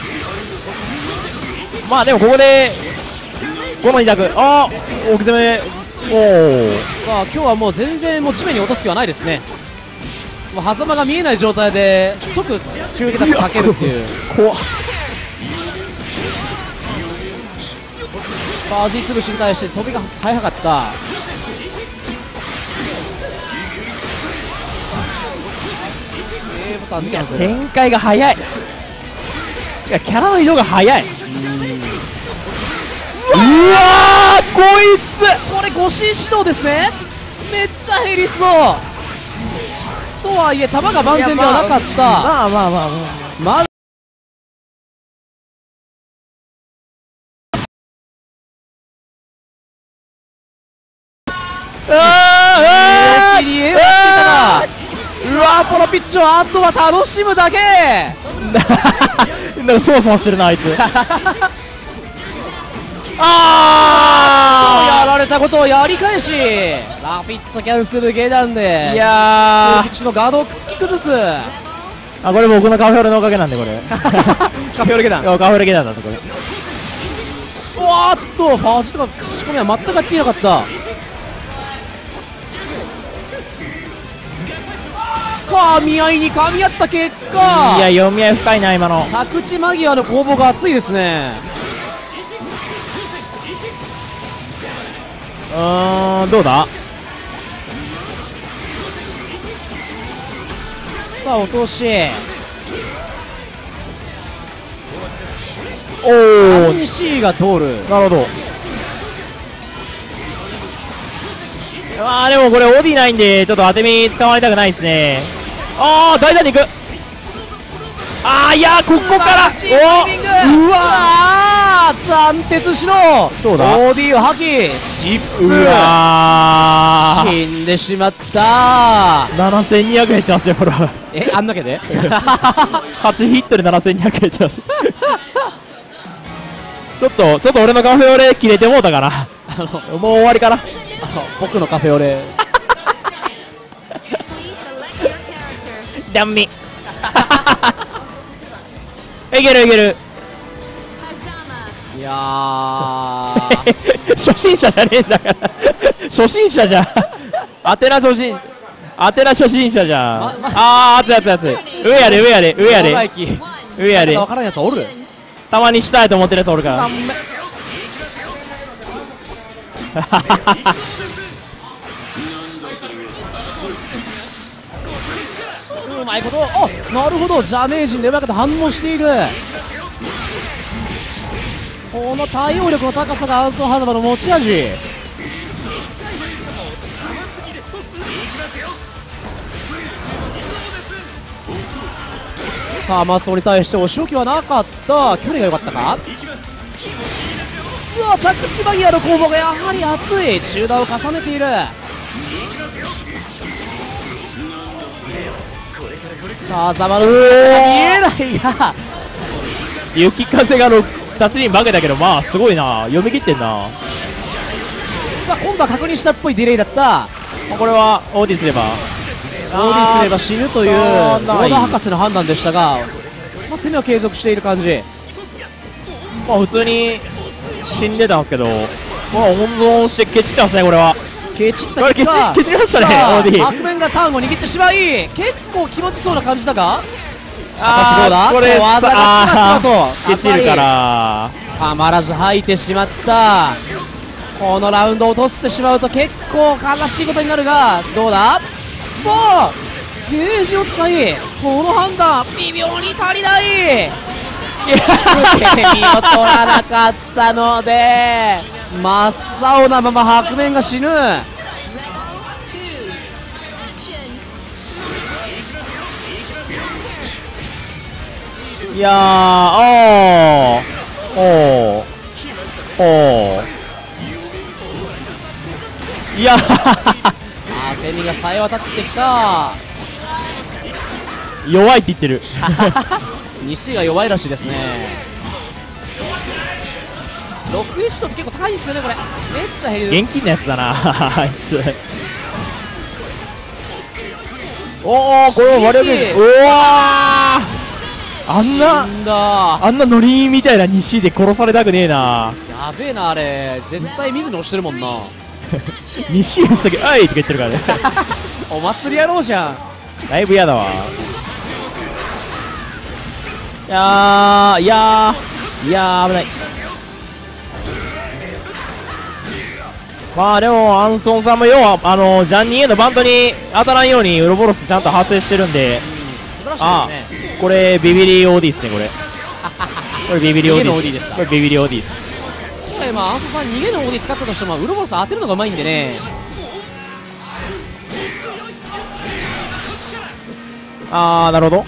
まあでもここでこのに択、あー、奥攻め。おお、 さあ今日はもう全然もう地面に落とす気はないですね。もう狭間が見えない状態で即中撃だとかけるっていう怖っ。 バージー潰しに対して飛びが速かった。A ボタン見てますね。 展開が速い。いや、キャラの移動が速い。うわー、こいつこれ ごシー 指導ですね。めっちゃ減りそうとはいえ球が万全ではなかった。 まあまあまあまあまあ、 うわー、ポロピッチョ、あとは楽しむだけ。 なんかそわそわしてるなあいつ。あやられたことをやり返し、ラピッドキャンセル下段でーいや攻撃手のガードを突き崩す。 ーあこれ僕のカフェオレのおかげなんでこれ。 カフェオレ下段。 カフェオレゲなんだこれ。 おーっとファーストとか仕込みは全くやっていなかった。噛み合いに噛み合った結果、 いや読み合い深いな今の。 着地間際の攻防が熱いですね。 うーんどうだ。 さあ落とし、 おおアンシーが通る。 なるほど。あーでもこれオディないんでちょっと当て身捕まりたくないですね。ああ大胆にいく。ああいやーここからおうわー斬鉄しろ。 どうだ。 オーディー を破棄疾う風わー死んでしまった。 ななせんにひゃく減ってますよこれは。 えあんだけではちヒットでななせんにひゃく減ってます。ちょっとちょっと俺のカフェオレ切れてもうたかな。 あのもう終わりかな。 あの僕のカフェオレダメ。いけるいける。 いやー初心者じゃねえんだから。初心者じゃん。アテナ初心アテナ初心者じゃん、 ままあー熱い熱い熱い。上やで上やで上やで上やで。 分からんやつおる。 たまにしたいと思ってるやつおるから。 うまいこと。あなるほどダメージにうまいこと反応している。この対応力の高さがアンソン・ハザマの持ち味。さあマスオに対してお仕置きはなかった。距離が良かったか。さあ着地間際の攻防がやはり熱い。中段を重ねている。さあザマの姿が見えないが雪風がろくたすに負けたけど、まあすごいな、読み切ってんな。 さあ今度は確認したっぽいディレイだった。 これはオーディすればオーディすれば死ぬというあーない小田博士の判断でしたが、まあ、攻めは継続している感じ。 まあ普通に死んでたんですけど、まあ温存してケチってますねこれは。 ケチったこれケチケチりましたねさあオーディ。 白面がターンを握ってしまい結構気持ちそうな感じだが、 あどうだこれ小技がちらちらとケチるからたまらず吐いてしまった。このラウンドを落としてしまうと結構悲しいことになるが、どうだ。さあゲージを使いこの判断微妙に足りない。受け身を取らなかったので真っ青なまま白面が死ぬ。 いやーおーおーおーいやあーフェミがさえ渡ってきた。 弱いって言ってる。 西が弱いらしいですね。ろく石と結構高いんですよねこれ。めっちゃ減る。 現金なやつだなあいつ。おおこれは割れる。うわーあんな死んだ。 あんなノリみたいな西で殺されたくねえな。 やべえなあれ。絶対水に押してるもんな。 西の先あいとか言ってるからね。 お祭り野郎じゃん。 だいぶ嫌だわ。いやーいやーいやー危ない。まあでもアンソンさんも要はあのジャンニーへのバントに当たらんようにウロボロスちゃんと発生してるんで、 素晴らしいですね。 これビビリ オーディー ですねこれ。これビビリ オーディー逃げの オーディー ですか。 これビビリ オーディー です。 今回まあアンソさん逃げの オーディー 使ったとしてもウロボロス当てるのがうまいんでね。 あーなるほど。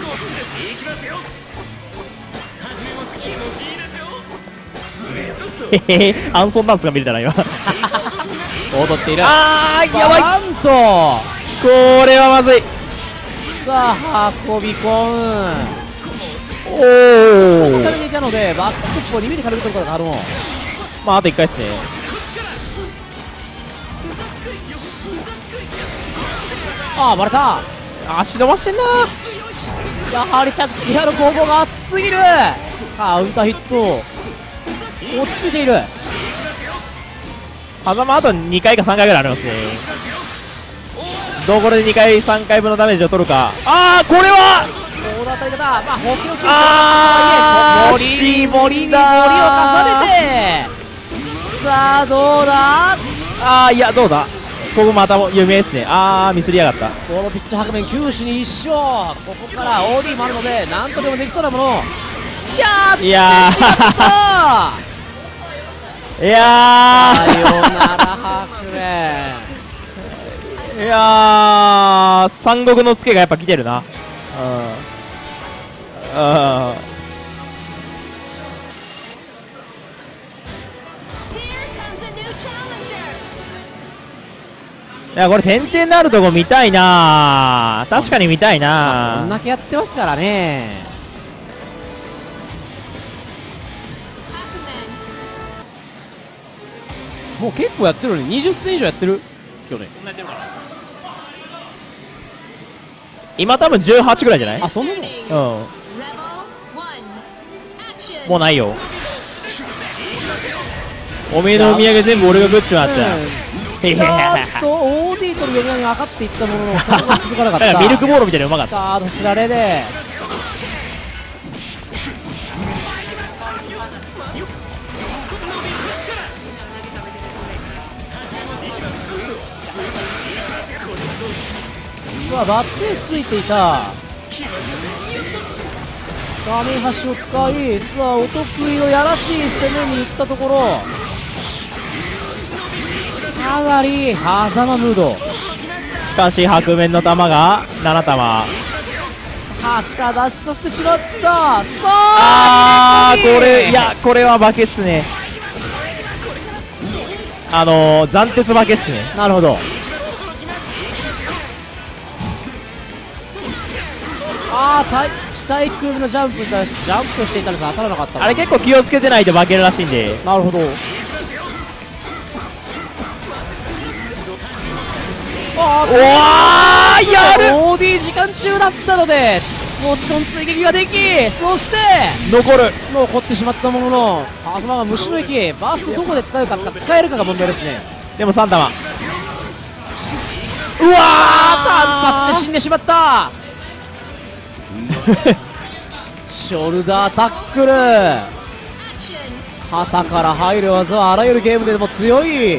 へへへアンソンダンスが見れたな今。 踊っている。 あーやばい。 なんとこれはまずい。 さあ運び込む。 おおされていたのでバックステップをにめで軽く取ることが可能。 まああといっかいですね。 ああバレた。 足伸ばしてんな。 やはり着地際の攻防が熱すぎる。カウンターヒット落ち着いている。 狭間あとにかいかさんかいぐらいありますね。どこでにかいさんかいぶんのダメージを取るか。ああこれはこの当たり方、まあ補正を切るあーボリにボリにボリを重ねて、さあどうだ。 ああいやどうだ。ここまた有名ですね。ああミスりやがった。 このピッチャー白面九死に一生。ここから オーディー もあるので何とでもできそうなもの。いやーいやーいやさよなら白面。 ーいやー三国のツケがやっぱ来てるな。うんうんいやこれ点々になるとこ見たいな。確かに見たいな。 こんだけやってますからね。もう結構やってるのににじゅっ戦以上やってる去年。 今多分じゅうはちぐらいじゃない。 あそんなもん。 うんもうないよ。おめえのお土産全部俺がグッチになっちゃう。 ちょっと オーディー との読み合いに分かっていったもののそこが続かなかった。 だからミルクボールみたいにうまかった。 さあつられでさあバッテンついていた画面端を使い、さあお得意のやらしい攻めに行ったところ、かなり狭間ムード。 しかし白面の球がなな玉。 端から脱出させてしまった。さああーこれいやこれは負けっすね。あのー、斬鉄負けっすね。 なるほど。ああ対対空のジャンプに対してジャンプをしていたのが当たらなかった。 あれ結構気をつけてないと負けるらしいんで。 なるほど。あおわーやる。 オーディー 時間中だったのでもちろん追撃ができ、そして残る残ってしまったものの狭間が虫の息バスどこで使うか使えるかが問題ですね。 でもさん玉。うわー単発で死んでしまったショルダータックル。肩から入る技はあらゆるゲームでも強い。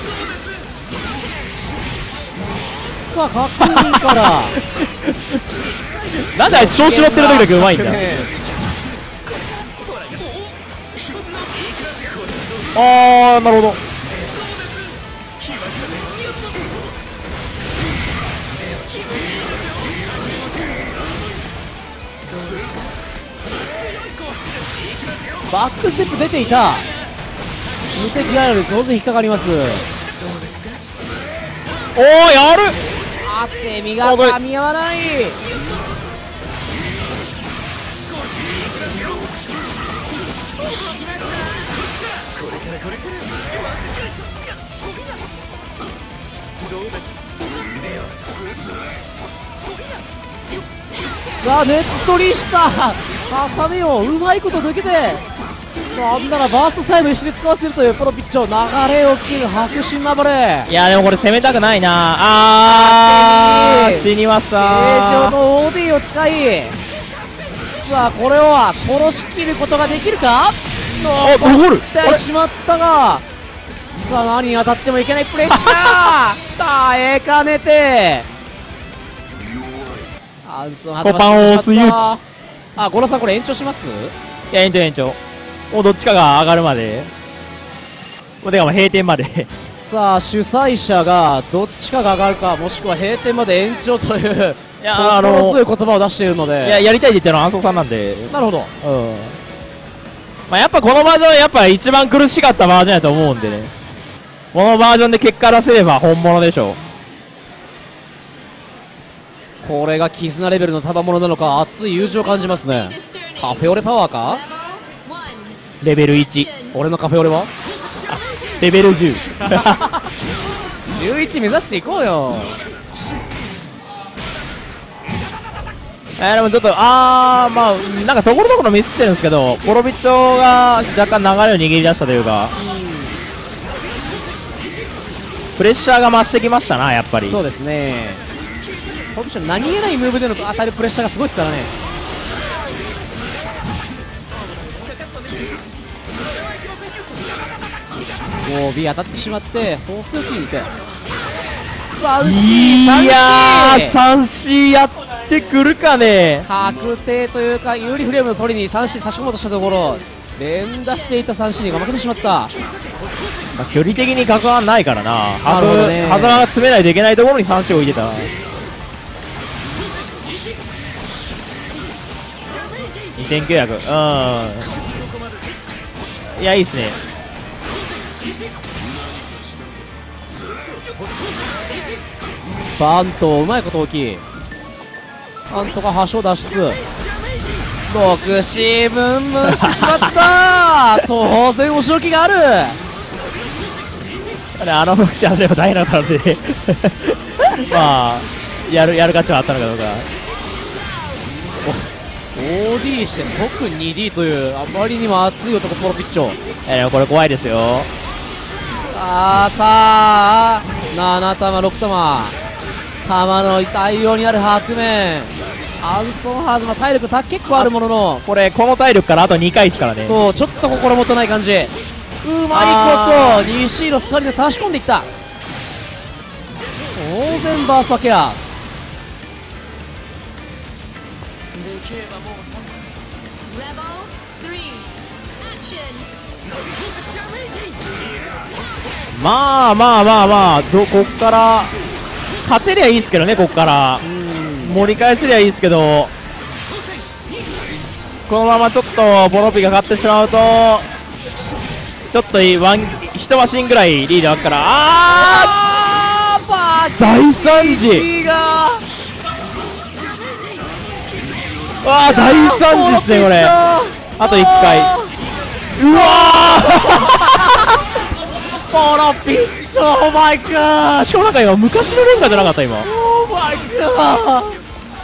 さあかっこいいからなんであいつ調子乗ってる時だけうまいんだ。あーなるほど。 バックステップ出ていた。無敵がある当然引っかかります。 おーやる。 あって身が噛み合わない。さあネットにした挟みをうまいこと抜けて、なんならバーストサイド一緒に使わせるというこのピッチを流れを切る迫真なバレー。 いやでもこれ攻めたくないなあ。ー死にましたー。形状の オーディー を使い、さあこれを殺しきることができるか。 残ってしまったが、さあ何に当たってもいけないプレッシャー耐えかねてアンソンコパンを押す勇気。 あ、ゴロさんこれ延長します。 いや延長延長。もうどっちかが上がるまで、もうてかもう閉店までさあ主催者がどっちかが上がるかもしくは閉店まで延長といういやあの心強い言葉を出しているので、 いややりたいって言ってるのはアンソンさんなんで。 なるほど。 うんまあやっぱこのバージョンやっぱ一番苦しかったバージョンだと思うんでね、このバージョンで結果出せれば本物でしょう。 これが絆レベルの賜物なのか、熱い友情を感じますね。 カフェオレパワーか。 レベルいち。 俺のカフェオレはレベルじゅう。 じゅういち目指していこうよ。 えー、でもちょっとあーまあなんかところどころミスってるんですけど、ポロビッチョが若干流れを握り出したというか、プレッシャーが増してきましたな、やっぱり。 そうですね。ポロビッチョ何気ないムーブでの当たるプレッシャーがすごいですからね。もう B 当たってしまってフォースを引いて スリーシーいやー スリーシー やってくるかね。 確定というか有利フレームの取りに スリーシー 差し込もうとしたところ連打していた スリーシー が負けてしまった。 まあ、距離的に角はないからな。 なるほどね。 ハザーが詰めないといけないところにさんシー置いてた。にせんきゅうひゃく、うん、いやいいっすね。 バントうまいこと大きい。なんとか端を脱出。ろくシー分分してしまった当然お仕置きがある。 あのろくシーあれば大変だったのでまあやるやる価値はあったのかどうか。 オーディー して即 にディー というあまりにも熱い男ポロピッチョ。 えでもこれ怖いですよ。 あーさあなな玉ろく玉玉の大量にある白面アンソンハーズ、まあ、体力た結構あるもののこれこの体力からあとにかいですからね。 そうちょっと心もとない感じ。うまいこと西のスカリで差し込んでいった。当然バーストケア。 まあまあまあまあどこっから勝てりゃいいですけどね。こっから盛り返せりゃいいですけど、このままちょっとボロピが勝ってしまうとちょっといいワン一マシンぐらいリードあるから。ああー大惨事。わあ大惨事ですねこれ。あといっかい。うわポロピッチョ、オーマイガー。 しかもなんか今昔のレンガじゃなかった今。 オーマイガー。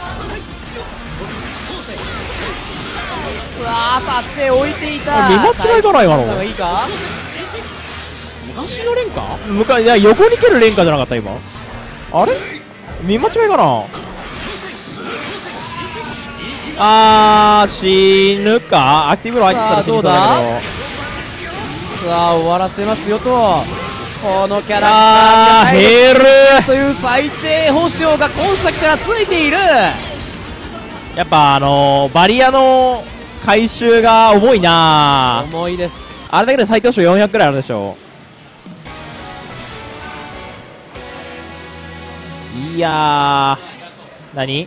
さあタッチへ置いていた。 見間違いかな今の。 いいか昔のレンガ向かいや横に蹴るレンガじゃなかった今。あれ見間違いかな。あー死ぬか。アクティブロ入ってたら死にそうだけど。 さあ終わらせますよと。このキャラクターがヘルという最低保証が今作からついている。 やっぱあのー、バリアの回収が重いな。 重いです。 あれだけで最低賞よんひゃくくらいあるでしょ。いやー何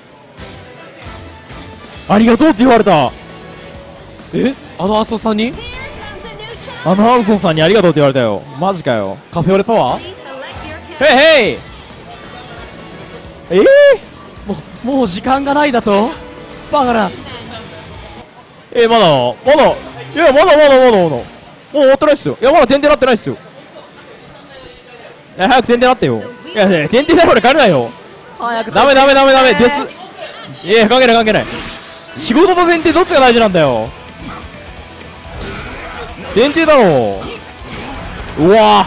ありがとうって言われた。 えあのアソさんにあのアンソンさんにありがとうって言われたよ。マジかよ。 カフェオレパワー。 へいへい。えー、 もうもう時間がないだとバカな。 えー、まだまだいやまだまだまだまだもう終わってないっすよ。いやまだ点々なってないっすよ。いや早く点々なってよ。いやいや点々なら俺帰れないよ。 早くダメダメダメダメです。いや関係ない関係ない。仕事と前提どっちが大事なんだよ。前提だろう。うわ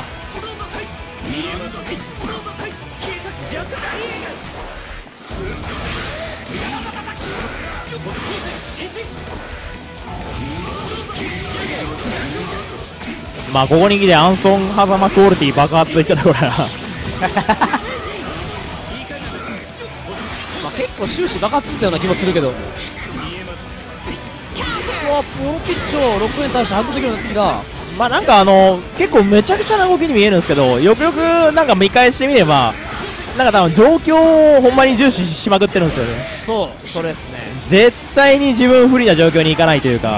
まあここに来てアンソンハザマクオリティ爆発できたところやなまあ結構終始爆発してたような気もするけど。うわポロピッチョろくえんに対して反応できるようになってきた。 まあなんかあの結構めちゃくちゃな動きに見えるんですけど、よくよくなんか見返してみればなんか多分状況をほんまに重視しまくってるんですよね。 そうそれですね。 絶対に自分不利な状況に行かないというか、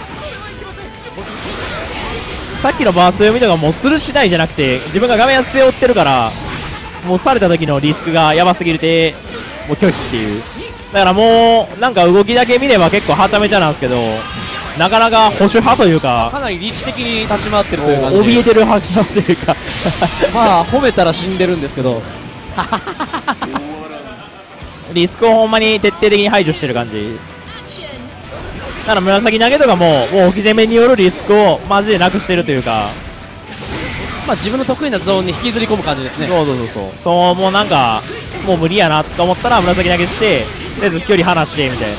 さっきのバースト読みとかもうするしないじゃなくて自分が画面を背負ってるから、もうされた時のリスクがやばすぎるてもう拒否っていう。 だからもうなんか動きだけ見れば結構はちゃめちゃなんですけど、なかなか保守派というか、 かなり理知的に立ち回ってるという感じで、 怯えてる派というかまあ褒めたら死んでるんですけどリスクをほんまに徹底的に排除してる感じだから、紫投げとかももう置き攻めによるリスクをマジでなくしてるというか、 まあ自分の得意なゾーンに引きずり込む感じですね。 そうそうそうそう、そうもうなんかもう無理やなと思ったら紫投げして、とりあえず距離離してみたいな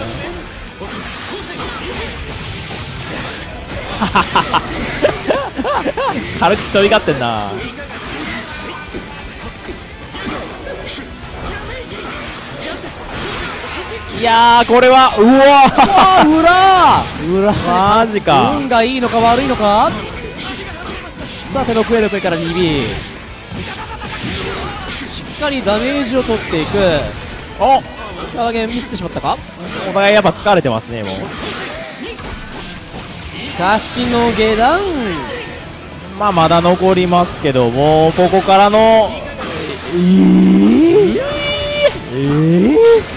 軽くしょいがってんな。いやー、これはうわー裏裏マジか。 運がいいのか悪いのか。さあ手のクエルペから にビー しっかりダメージを取っていく。 おキャラゲンミスってしまったか。 お互いやっぱ疲れてますねもう。 しかしの下段、 まあまだ残りますけども、ここからのえー、えー、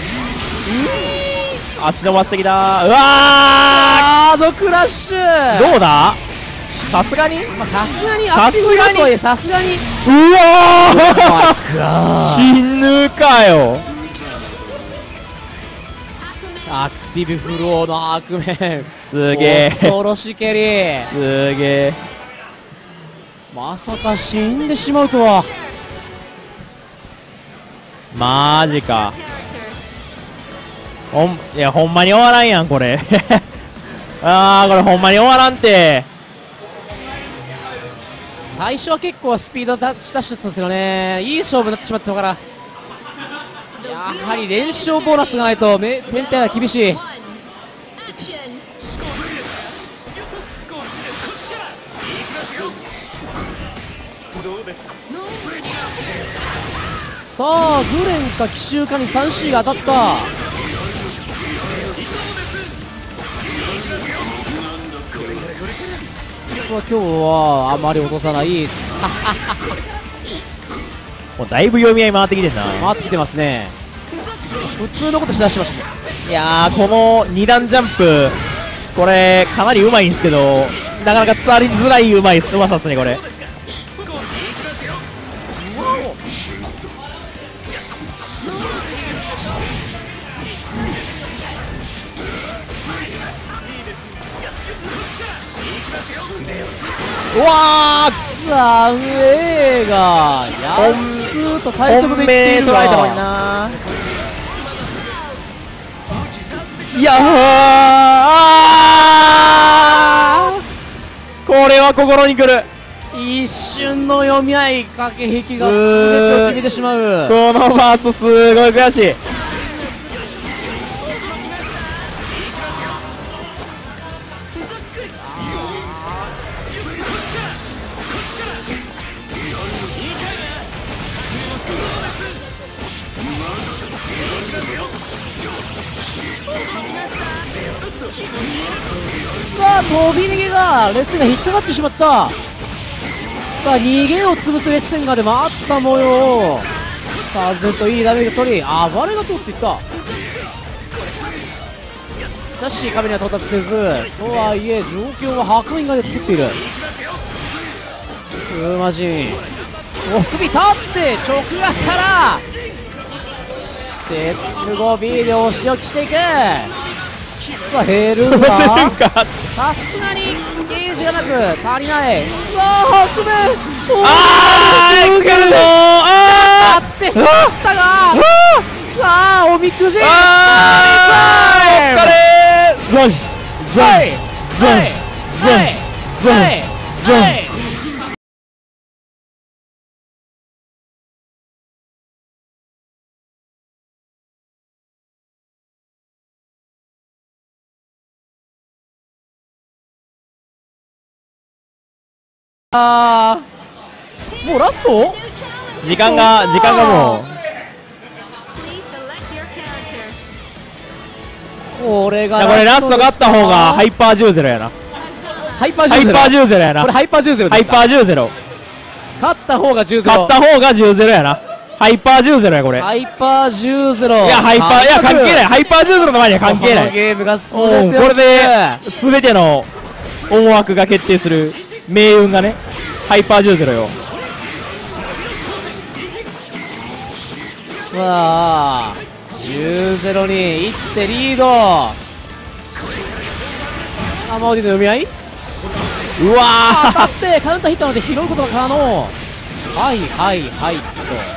足伸ばしてきた。うわー、 ハードクラッシュ。 どうだ、さすがにまあさすがにアクティブだとはいえ、さすがにうわー死ぬかよ。 アクティブフローの悪面、 すげえ恐ろしい蹴り。 すげえ、 まさか死んでしまうとは。 マジか。ほんいやほんまに終わらんやんこれあーこれほんまに終わらんて。 最初は結構スピード出し出してたんですけどね、いい勝負になってしまったから、やはり連勝ボーナスがないとめ天体は厳しい。さあグレンか奇襲かに スリーシー が当たった。今日はあまり落とさないもうだいぶ読み合い回ってきてんな。 回ってきてますね。普通のことしだしましたね。 いやーこのに段ジャンプこれかなりうまいんですけど、なかなか伝わりづらいうまいうまさですねこれ。 うわーザウェーが安ーと最速でいっているが、 本命捉えたのにな。いやーこれは心にくる。 一瞬の読み合い駆け引きが全てを決めてしまう。 このバースすごい悔しい。 さあ飛び逃げがレッスンが引っかかってしまった。さあ逃げを潰すレッスンがでもあった模様。さあずっといいダメージを取り、暴れが通っていった。しかし壁には到達せず、とはいえ状況は白銀河で作っている。風魔人お首立って直角からステップ ごビー で押し置きしていく。さあ減るがさすがにゲージがなく足りない。さあ白面あーいけるぞー。あーってしまったが、さあおみくじあーお疲れー。ゾンゾンゾンゾンゾンゾン。 あーもうラスト時間が時間がもうこれがいやこれラストがあった方がハイパーじゅうゼロやな。 ハイパーハイパーじゅうゼロやな。 これハイパーじゅうゼロハイパーじゅうゼロ。 勝った方がじゅうゼロ。 勝った方がじゅうゼロやな。 ハイパーじゅうゼロやこれ。 ハイパーじゅうゼロ。 いやハイパーいや関係ない。ハイパーじゅうゼロの前には関係ない。 ゲームが進うんんでこれで全ての思惑が決定する命運がね、ハイパーじゅうゼロよ。 さあじゅうゼロにいってリード。アマオディの読み合い、 うわ当たってカウンターヒットなので拾うことが可能。はいはいはいと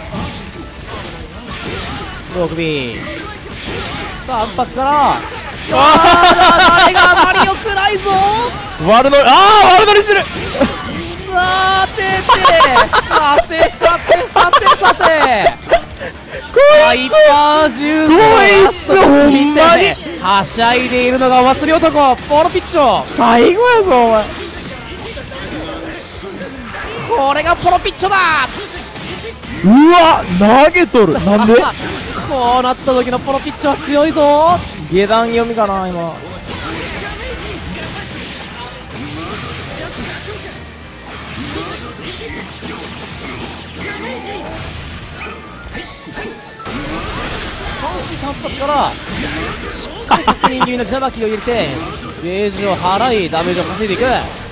ロー首さあ反発からさあ誰があまり良くないぞ。 ー悪乗り、ああ悪乗りしてる。 さててさてさてさてさてハイパーじゅうゼロこいつほんまにはしゃいでいるのがお祭り男ポロピッチョ。 最後やぞお前。 これがポロピッチョだ。 うわ投げとる。なんでこうなった時のポロピッチョは強いぞ。 下段読みかな今。 三子単発からしっかり確認気味のジャバキを入れてゲージを払いダメージを稼いでいく。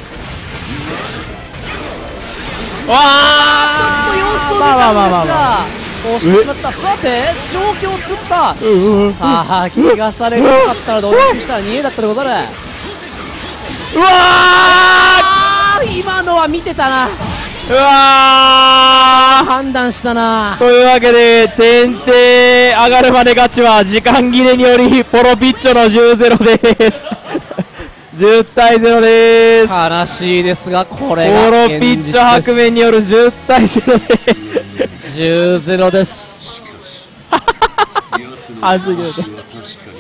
わあちょっと様子を見まあまあまあまあたんですが押してしまった。さて状況を作った。 うんうんさあ気がされなかったらどうにしたらにえだったでござる。 うわあー今のは見てたな。 ーうわ判断したなー。というわけで天帝上がるまで勝ちは時間切れによりポロピッチョのじゅうゼロですじゅうたいゼロです。 悲しいですがこれポがロピッチョ白面によるじゅうたいゼロでじゅうゼロです安心